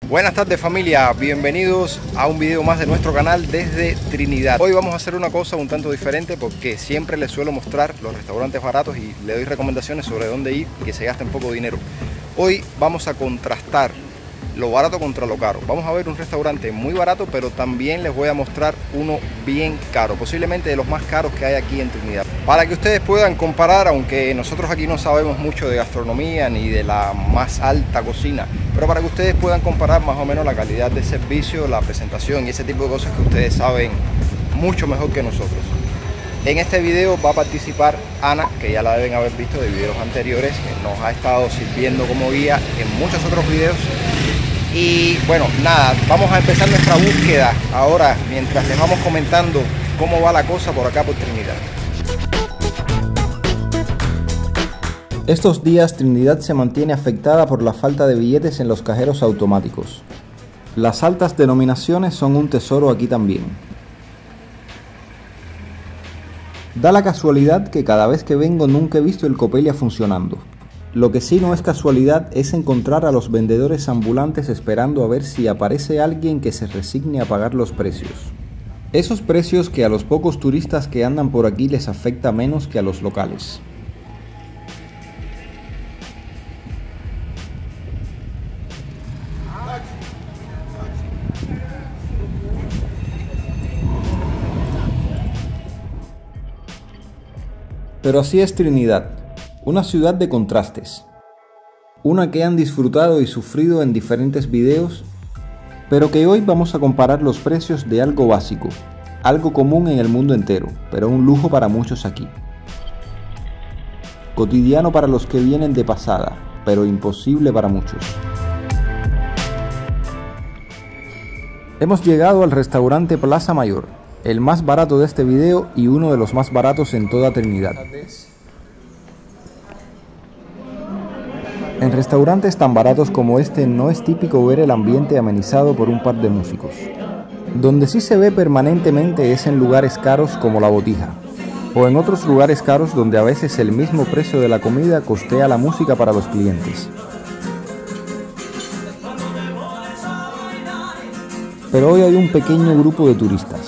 Buenas tardes familia, bienvenidos a un video más de nuestro canal desde Trinidad. Hoy vamos a hacer una cosa un tanto diferente porque siempre les suelo mostrar los restaurantes baratos y le doy recomendaciones sobre dónde ir y que se gasten poco dinero. Hoy vamos a contrastar lo barato contra lo caro. Vamos a ver un restaurante muy barato, pero también les voy a mostrar uno bien caro, posiblemente de los más caros que hay aquí en Trinidad, para que ustedes puedan comparar, aunque nosotros aquí no sabemos mucho de gastronomía ni de la más alta cocina, pero para que ustedes puedan comparar más o menos la calidad de servicio, la presentación y ese tipo de cosas que ustedes saben mucho mejor que nosotros. En este video va a participar Ana, que ya la deben haber visto de videos anteriores, que nos ha estado sirviendo como guía en muchos otros videos. Y bueno, nada, vamos a empezar nuestra búsqueda ahora mientras les vamos comentando cómo va la cosa por acá por Trinidad. Estos días Trinidad se mantiene afectada por la falta de billetes en los cajeros automáticos. Las altas denominaciones son un tesoro aquí también. Da la casualidad que cada vez que vengo nunca he visto el Copelia funcionando. Lo que sí no es casualidad es encontrar a los vendedores ambulantes esperando a ver si aparece alguien que se resigne a pagar los precios. Esos precios que a los pocos turistas que andan por aquí les afecta menos que a los locales. Pero así es Trinidad. Una ciudad de contrastes, una que han disfrutado y sufrido en diferentes videos, pero que hoy vamos a comparar los precios de algo básico, algo común en el mundo entero, pero un lujo para muchos aquí. Cotidiano para los que vienen de pasada, pero imposible para muchos. Hemos llegado al restaurante Plaza Mayor, el más barato de este video y uno de los más baratos en toda Trinidad. En restaurantes tan baratos como este no es típico ver el ambiente amenizado por un par de músicos. Donde sí se ve permanentemente es en lugares caros como La Botija, o en otros lugares caros donde a veces el mismo precio de la comida costea la música para los clientes. Pero hoy hay un pequeño grupo de turistas.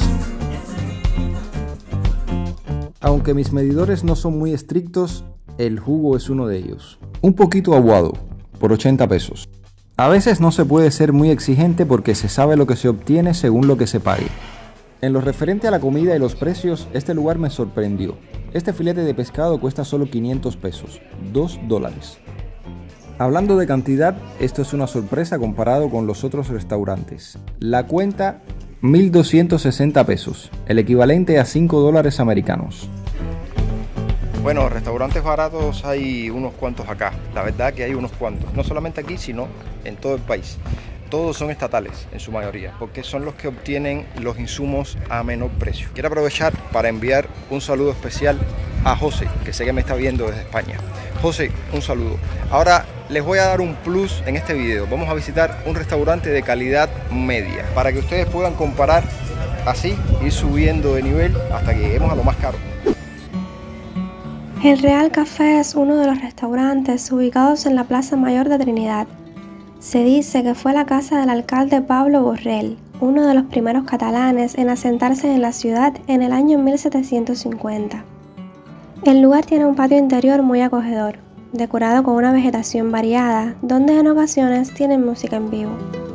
Aunque mis medidores no son muy estrictos, el jugo es uno de ellos. Un poquito aguado, por 80 pesos. A veces no se puede ser muy exigente porque se sabe lo que se obtiene según lo que se pague. En lo referente a la comida y los precios, este lugar me sorprendió. Este filete de pescado cuesta solo 500 pesos, $2. Hablando de cantidad, esto es una sorpresa comparado con los otros restaurantes. La cuenta, 1.260 pesos, el equivalente a $5 americanos. Bueno, restaurantes baratos hay unos cuantos acá, la verdad que hay unos cuantos, no solamente aquí sino en todo el país. Todos son estatales en su mayoría, porque son los que obtienen los insumos a menor precio. Quiero aprovechar para enviar un saludo especial a José, que sé que me está viendo desde España. José, un saludo. Ahora les voy a dar un plus en este video. Vamos a visitar un restaurante de calidad media, para que ustedes puedan comparar así, ir subiendo de nivel hasta que lleguemos a lo más caro. El Real Café es uno de los restaurantes ubicados en la Plaza Mayor de Trinidad. Se dice que fue la casa del alcalde Pablo Borrell, uno de los primeros catalanes en asentarse en la ciudad en el año 1750. El lugar tiene un patio interior muy acogedor, decorado con una vegetación variada, donde en ocasiones tienen música en vivo.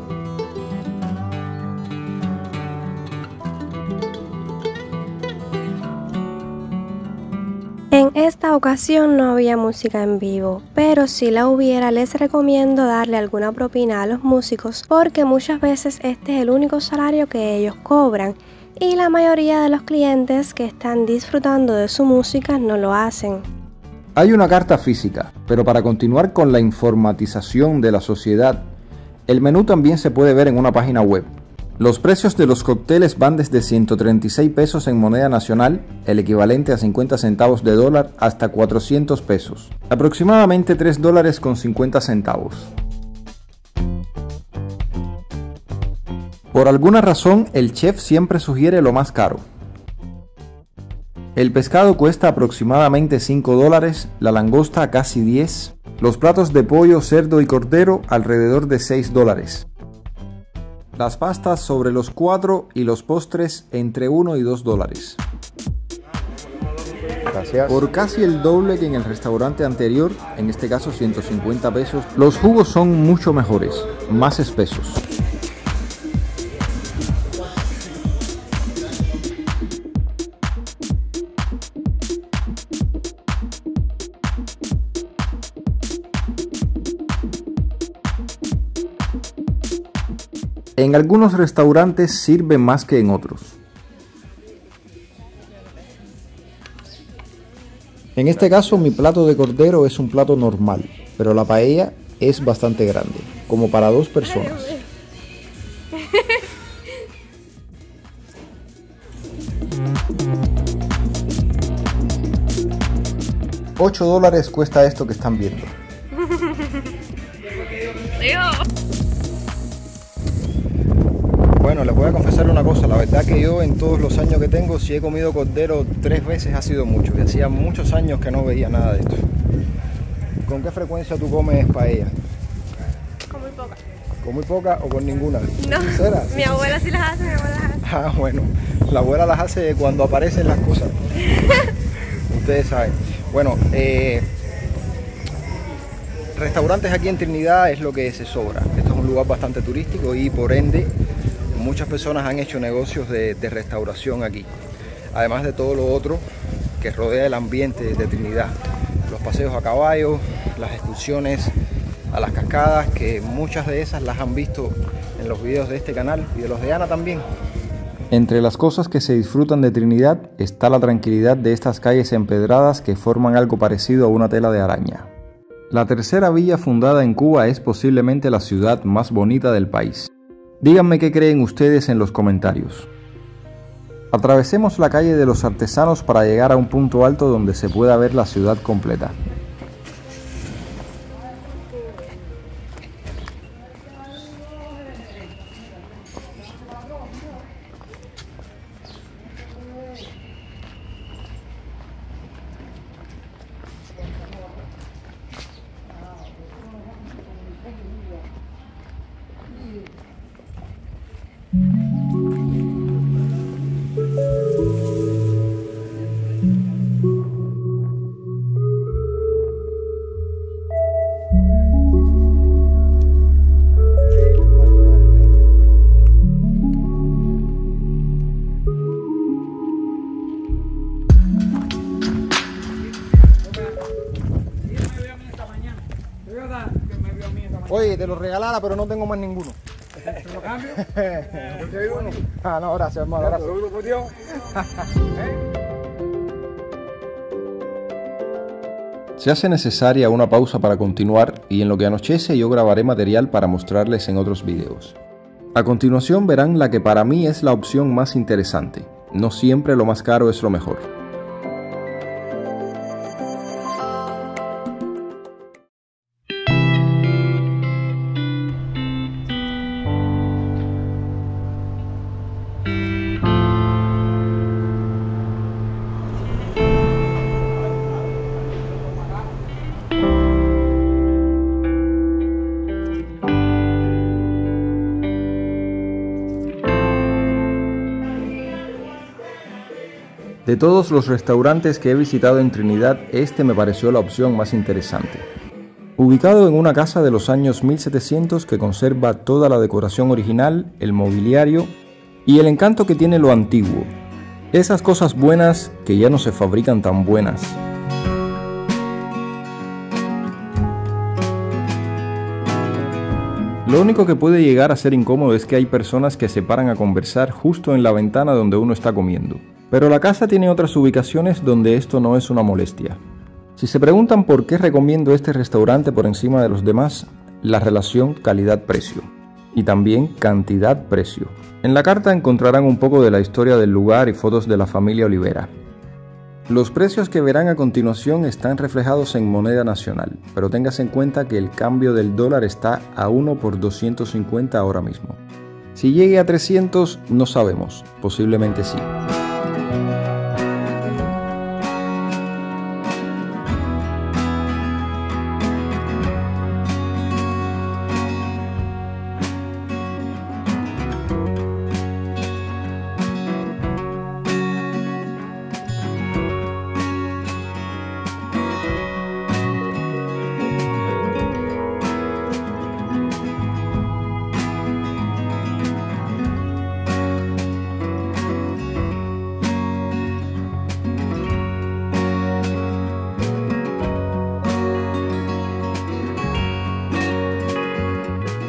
En esta ocasión no había música en vivo, pero si la hubiera les recomiendo darle alguna propina a los músicos porque muchas veces este es el único salario que ellos cobran y la mayoría de los clientes que están disfrutando de su música no lo hacen. Hay una carta física, pero para continuar con la informatización de la sociedad, el menú también se puede ver en una página web. Los precios de los cócteles van desde 136 pesos en moneda nacional, el equivalente a 50 centavos de dólar, hasta 400 pesos, aproximadamente $3.50. Por alguna razón, el chef siempre sugiere lo más caro. El pescado cuesta aproximadamente $5, la langosta casi 10, los platos de pollo, cerdo y cordero alrededor de $6. Las pastas sobre los 4 y los postres entre 1 y 2 dólares. Gracias. Por casi el doble que en el restaurante anterior, en este caso 150 pesos, los jugos son mucho mejores, más espesos. En algunos restaurantes sirve más que en otros. En este caso mi plato de cordero es un plato normal, pero la paella es bastante grande, como para 2 personas. $8 cuesta esto que están viendo. Bueno, les voy a confesar una cosa, la verdad que yo en todos los años que tengo, si he comido cordero 3 veces ha sido mucho, y hacía muchos años que no veía nada de esto. ¿Con qué frecuencia tú comes paella? Con muy poca. ¿Con muy poca o con ninguna? No, ¿Sinceras? mi abuela sí las hace, mi abuela las hace. Ah, bueno, la abuela las hace cuando aparecen las cosas. Ustedes saben. Bueno, restaurantes aquí en Trinidad es lo que se sobra. Esto es un lugar bastante turístico y por ende muchas personas han hecho negocios de restauración aquí. Además de todo lo otro que rodea el ambiente de Trinidad. Los paseos a caballo, las excursiones a las cascadas, que muchas de esas las han visto en los videos de este canal y de los de Ana también. Entre las cosas que se disfrutan de Trinidad está la tranquilidad de estas calles empedradas que forman algo parecido a una tela de araña. La tercera villa fundada en Cuba es posiblemente la ciudad más bonita del país. Díganme qué creen ustedes en los comentarios. Atravesemos la calle de los artesanos para llegar a un punto alto donde se pueda ver la ciudad completa. Oye, te lo regalara, pero no tengo más ninguno. ¿Te lo cambio? ¿Yo te doy uno? Ah, no, gracias, hermano. Ahora seguro por Dios. Se hace necesaria una pausa para continuar y en lo que anochece yo grabaré material para mostrarles en otros videos. A continuación verán la que para mí es la opción más interesante. No siempre lo más caro es lo mejor. De todos los restaurantes que he visitado en Trinidad, este me pareció la opción más interesante. Ubicado en una casa de los años 1700 que conserva toda la decoración original, el mobiliario y el encanto que tiene lo antiguo. Esas cosas buenas que ya no se fabrican tan buenas. Lo único que puede llegar a ser incómodo es que hay personas que se paran a conversar justo en la ventana donde uno está comiendo. Pero la casa tiene otras ubicaciones donde esto no es una molestia. Si se preguntan por qué recomiendo este restaurante por encima de los demás, la relación calidad-precio. Y también cantidad-precio. En la carta encontrarán un poco de la historia del lugar y fotos de la familia Olivera. Los precios que verán a continuación están reflejados en moneda nacional, pero téngase en cuenta que el cambio del dólar está a 1 por 250 ahora mismo. Si llegue a 300 no sabemos, posiblemente sí.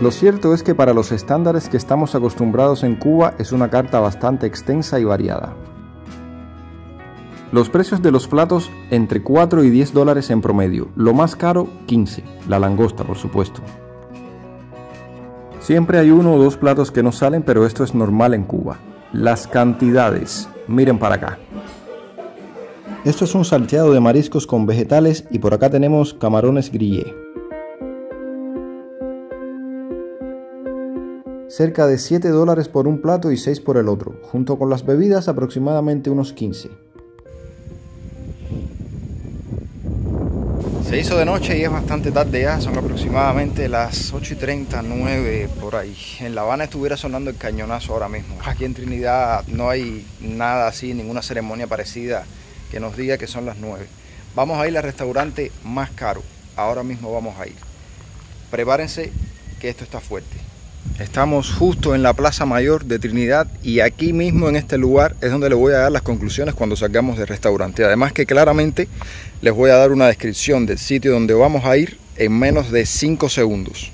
Lo cierto es que para los estándares que estamos acostumbrados en Cuba es una carta bastante extensa y variada. Los precios de los platos entre 4 y 10 dólares en promedio, lo más caro 15, la langosta por supuesto. Siempre hay uno o dos platos que no salen, pero esto es normal en Cuba. Las cantidades, miren para acá. Esto es un salteado de mariscos con vegetales y por acá tenemos camarones grillé. Cerca de 7 dólares por un plato y 6 por el otro, junto con las bebidas aproximadamente unos 15. Se hizo de noche y es bastante tarde ya, son aproximadamente las 8:30, 9 por ahí. En La Habana estuviera sonando el cañonazo ahora mismo. Aquí en Trinidad no hay nada así, ninguna ceremonia parecida que nos diga que son las 9. Vamos a ir al restaurante más caro, ahora mismo vamos a ir. Prepárense que esto está fuerte. Estamos justo en la Plaza Mayor de Trinidad y aquí mismo en este lugar es donde les voy a dar las conclusiones cuando salgamos del restaurante. Además que claramente les voy a dar una descripción del sitio donde vamos a ir en menos de 5 segundos.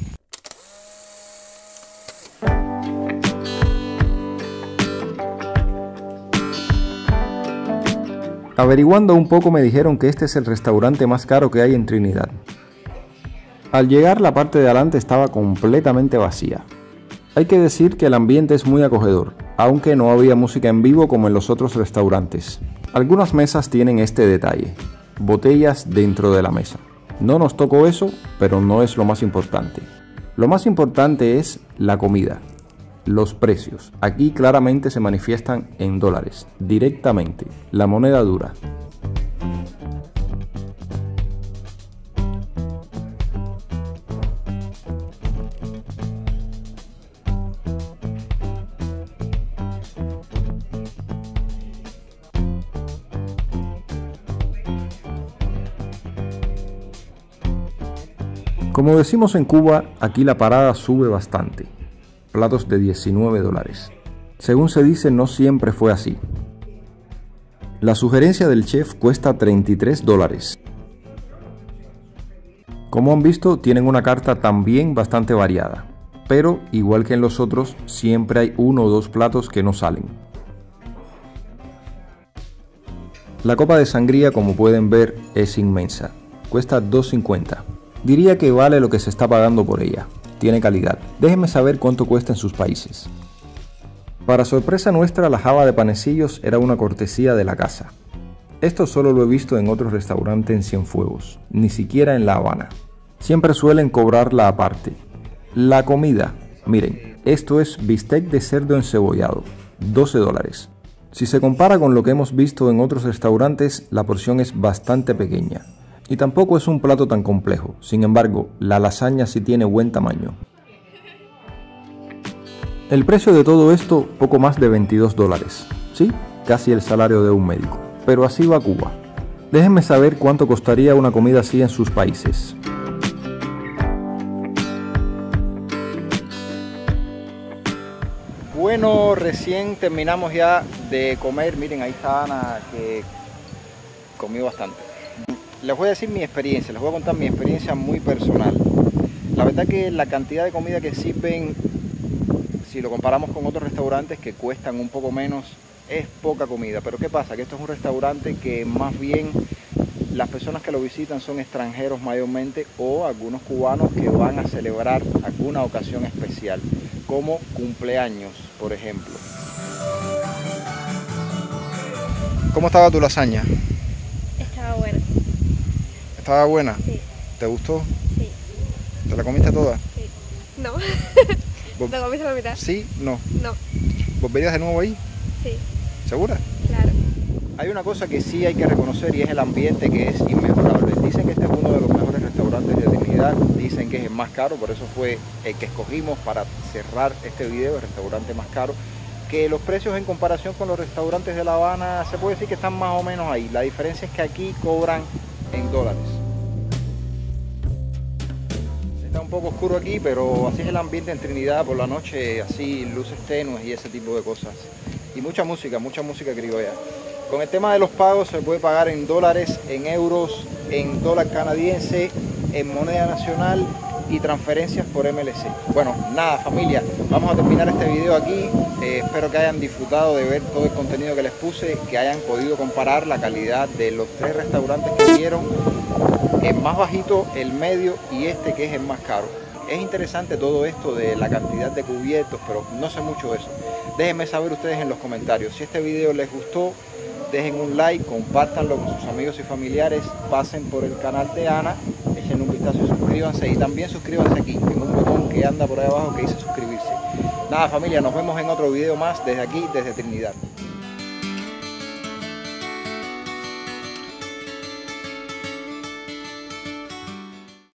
Averiguando un poco me dijeron que este es el restaurante más caro que hay en Trinidad. Al llegar la parte de adelante estaba completamente vacía. Hay que decir que el ambiente es muy acogedor, aunque no había música en vivo como en los otros restaurantes. Algunas mesas tienen este detalle, botellas dentro de la mesa. No nos tocó eso, pero no es lo más importante. Lo más importante es la comida, los precios. Aquí claramente se manifiestan en dólares, directamente, la moneda dura. Como decimos en Cuba, aquí la parada sube bastante. Platos de 19 dólares. Según se dice, no siempre fue así. La sugerencia del chef cuesta 33 dólares. Como han visto, tienen una carta también bastante variada. Pero, igual que en los otros, siempre hay uno o dos platos que no salen. La copa de sangría, como pueden ver, es inmensa. Cuesta $2.50. Diría que vale lo que se está pagando por ella. Tiene calidad. Déjenme saber cuánto cuesta en sus países. Para sorpresa nuestra, la java de panecillos era una cortesía de la casa. Esto solo lo he visto en otros restaurantes en Cienfuegos, ni siquiera en La Habana. Siempre suelen cobrarla aparte. La comida, miren, esto es bistec de cerdo encebollado, 12 dólares. Si se compara con lo que hemos visto en otros restaurantes, la porción es bastante pequeña. Y tampoco es un plato tan complejo, sin embargo, la lasaña sí tiene buen tamaño. El precio de todo esto, poco más de 22 dólares. Sí, casi el salario de un médico. Pero así va Cuba. Déjenme saber cuánto costaría una comida así en sus países. Bueno, recién terminamos ya de comer. Miren, ahí está Ana, que comió bastante. Les voy a decir mi experiencia, les voy a contar mi experiencia muy personal. La verdad que la cantidad de comida que sirven, si lo comparamos con otros restaurantes que cuestan un poco menos, es poca comida. Pero ¿qué pasa? Que esto es un restaurante que más bien las personas que lo visitan son extranjeros mayormente o algunos cubanos que van a celebrar alguna ocasión especial, como cumpleaños, por ejemplo. ¿Cómo estaba tu lasaña? Estaba buena. ¿Estaba buena? Sí. ¿Te gustó? Sí. ¿Te la comiste toda? Sí. No. ¿Te comiste la mitad? Sí, no. No. ¿Volverías de nuevo ahí? Sí. ¿Segura? Claro. Hay una cosa que sí hay que reconocer y es el ambiente, que es inmejorable. Dicen que este es uno de los mejores restaurantes de Trinidad, dicen que es el más caro, por eso fue el que escogimos para cerrar este video, el restaurante más caro. Que los precios en comparación con los restaurantes de La Habana se puede decir que están más o menos ahí. La diferencia es que aquí cobran en dólares. Está un poco oscuro aquí, pero así es el ambiente en Trinidad por la noche, así luces tenues y ese tipo de cosas. Y mucha música criolla. Con el tema de los pagos se puede pagar en dólares, en euros, en dólar canadiense, en moneda nacional y transferencias por MLC. Bueno, nada familia, vamos a terminar este video aquí. Espero que hayan disfrutado de ver todo el contenido que les puse, que hayan podido comparar la calidad de los 3 restaurantes que vieron, el más bajito, el medio y este que es el más caro. Es interesante todo esto de la cantidad de cubiertos, pero no sé mucho de eso. Déjenme saber ustedes en los comentarios. Si este video les gustó, dejen un like, compártanlo con sus amigos y familiares, pasen por el canal de Ana, echen un vistazo y suscríbanse, y también suscríbanse aquí, en un botón que anda por ahí abajo que dice suscribirse. Nada familia, nos vemos en otro video más desde aquí, desde Trinidad.